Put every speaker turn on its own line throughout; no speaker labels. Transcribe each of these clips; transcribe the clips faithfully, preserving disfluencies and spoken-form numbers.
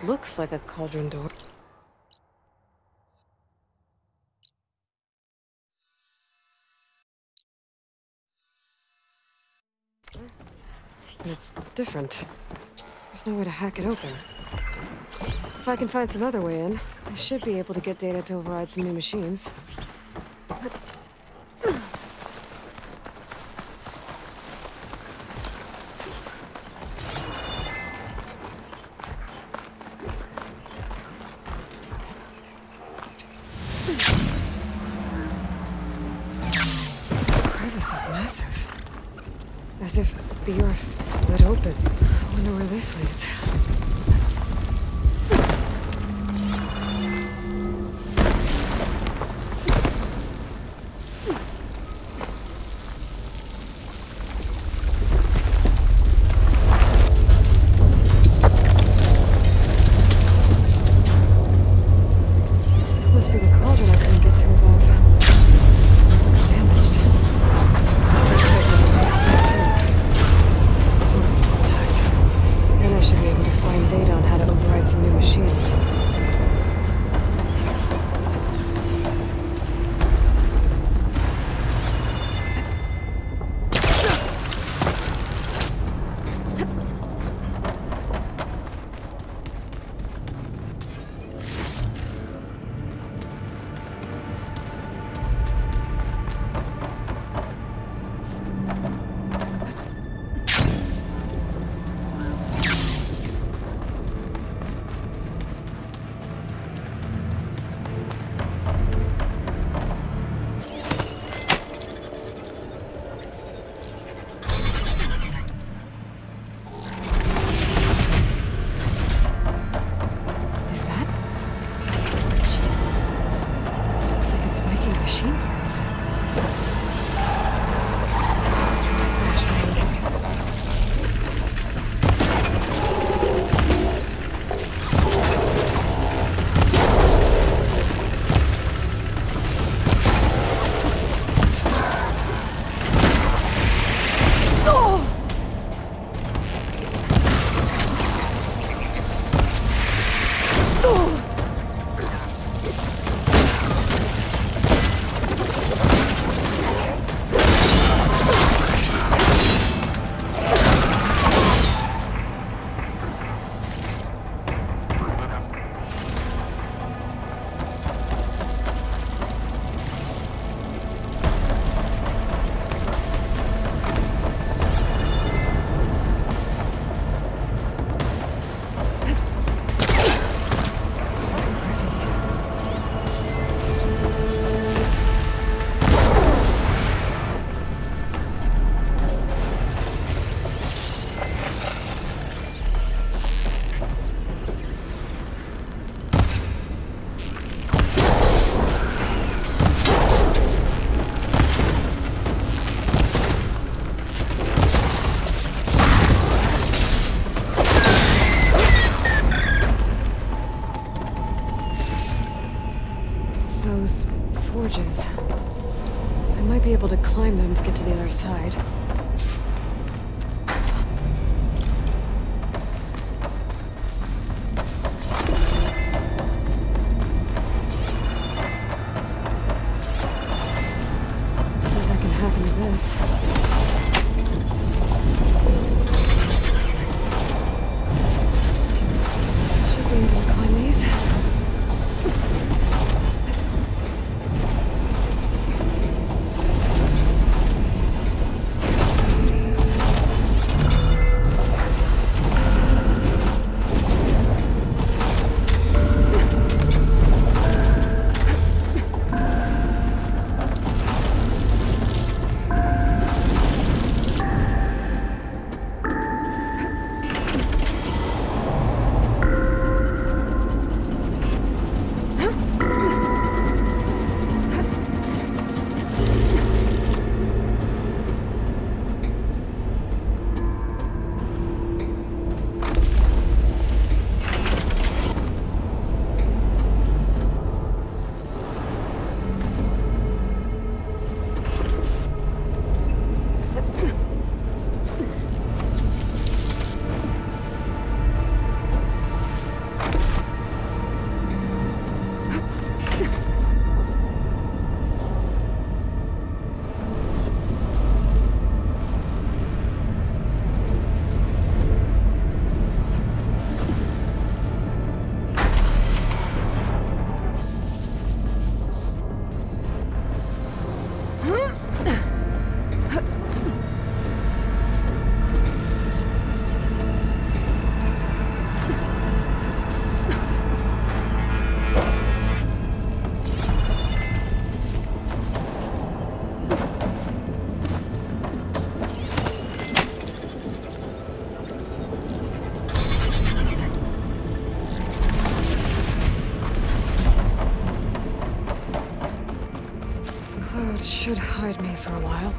Looks like a cauldron door. But it's different. There's no way to hack it open. If I can find some other way in, I should be able to get data to override some new machines. This crevice is massive. As if the Earth split open. I wonder where this leads. Those forges. I might be able to climb them to get to the other side. See if I can hack into this. Should be able to climb these. Should hide me for a while.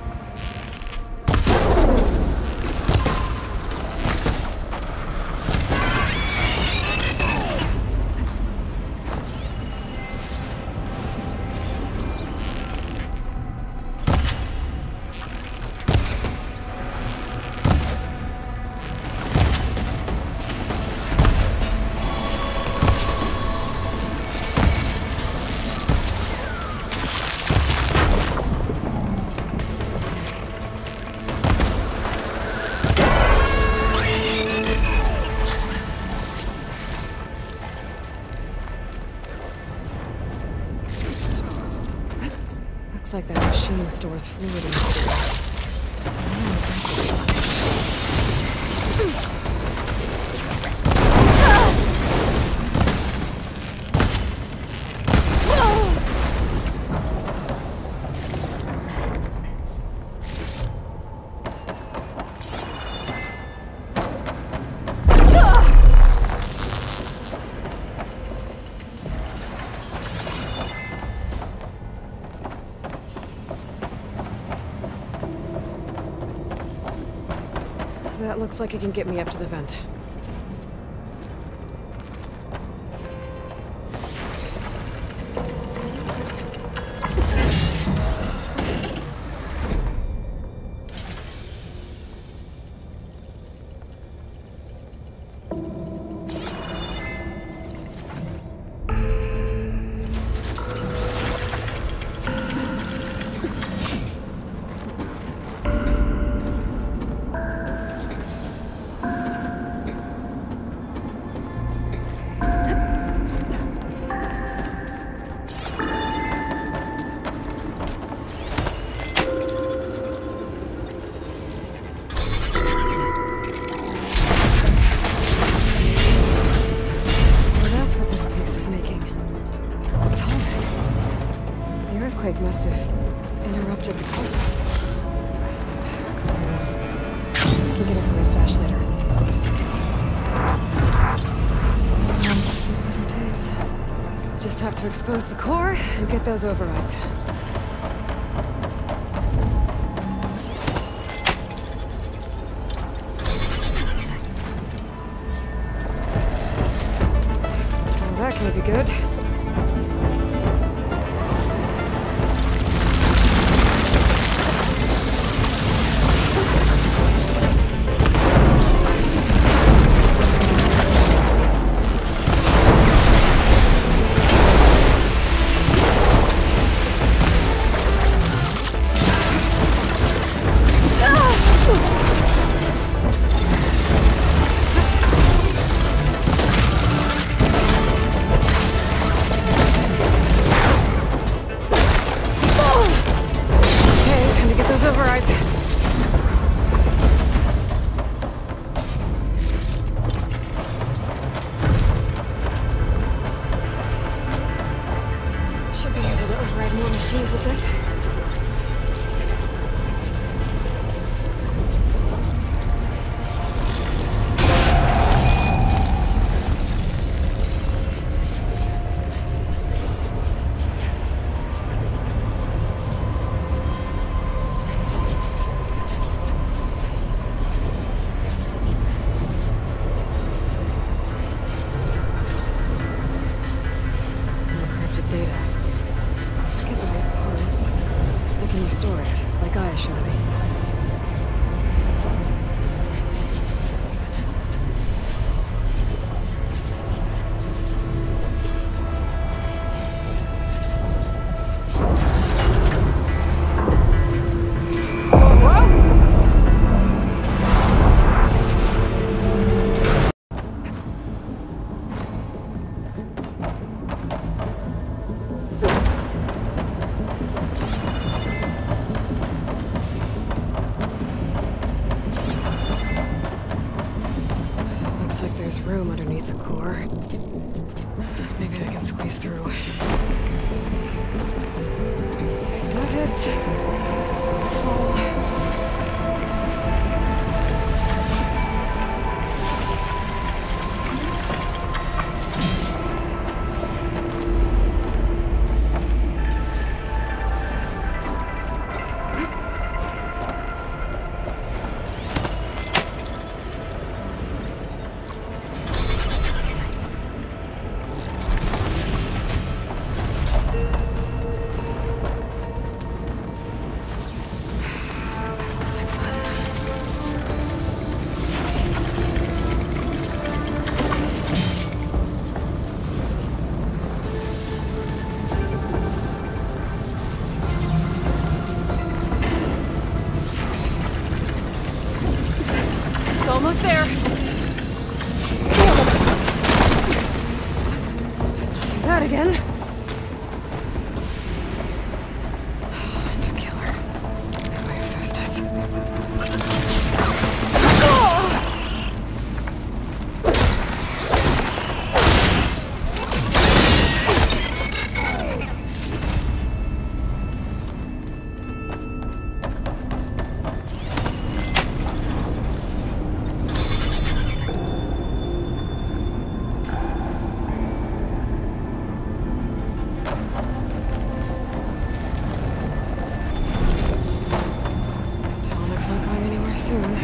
Looks like that machine stores fluid inside. That looks like it can get me up to the vent. Must have interrupted the process. Sorry. I can get it from my stash later. These months, better days. Just have to expose the core and get those overrides. Well, that can't be good. Machines with this. Encrypted data. Get the right parts. How can you store it, like Gaia showed me? There's room underneath the core. Maybe I can squeeze through. Does it? Oh. soon.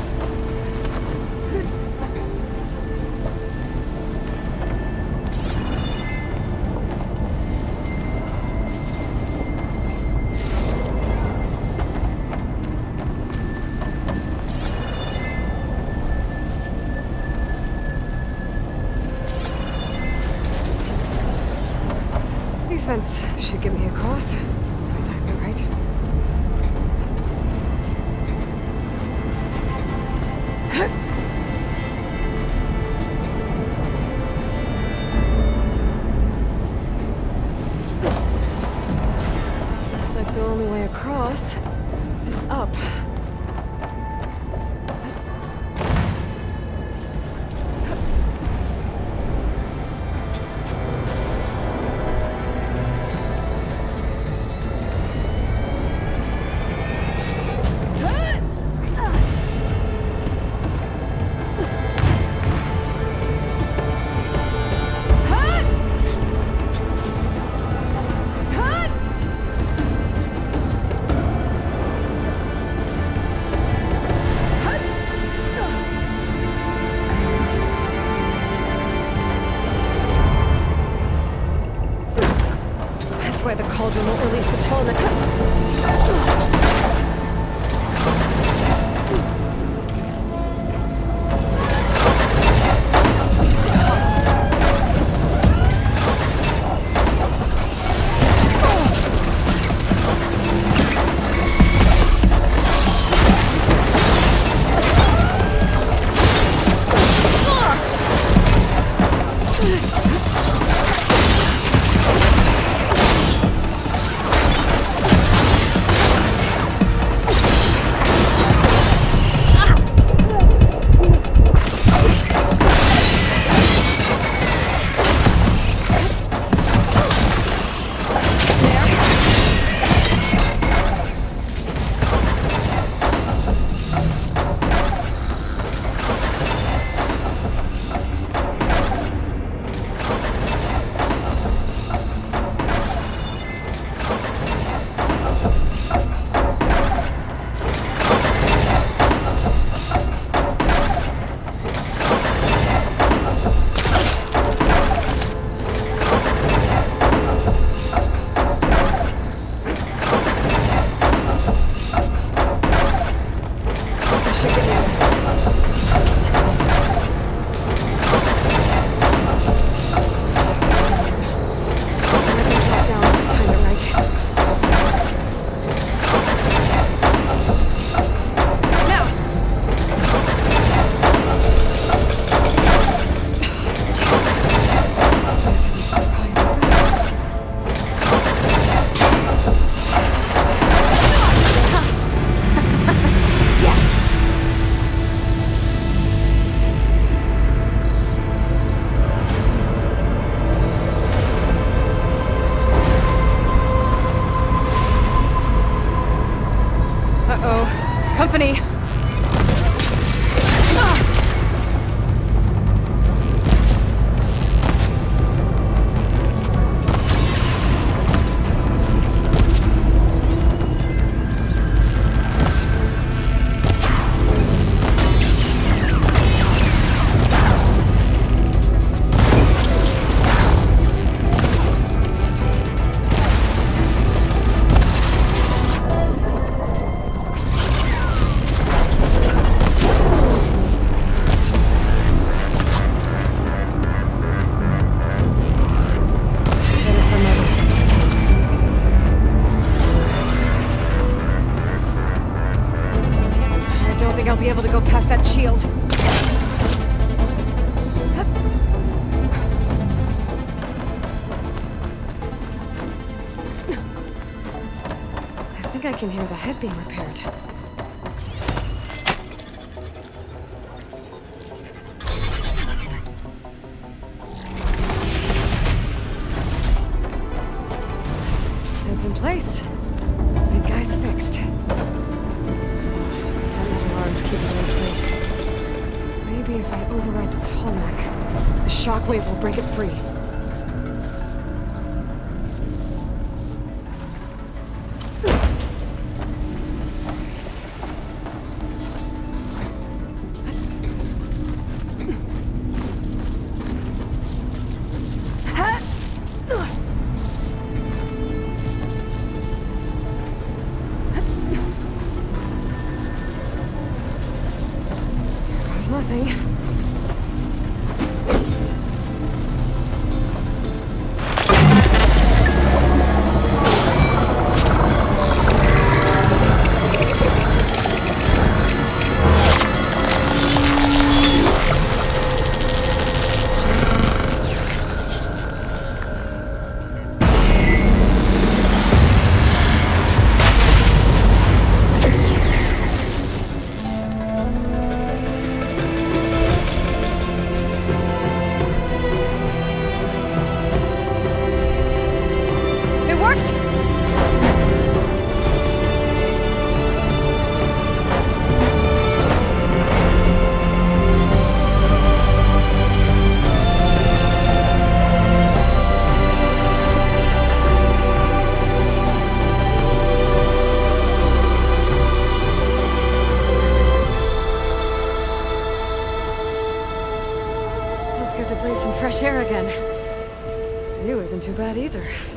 These vents should get me across, if I time it right. Looks like the only way across is up. Why the Cauldron won't release the toll net. Company! I'll be able to go past that shield. I think I can hear the head being repaired. It's in place. The guy's fixed. Keep it in place. Maybe if I override the tarmac, the shockwave will break it free. nothing. Good to breathe some fresh air again. The view isn't too bad either.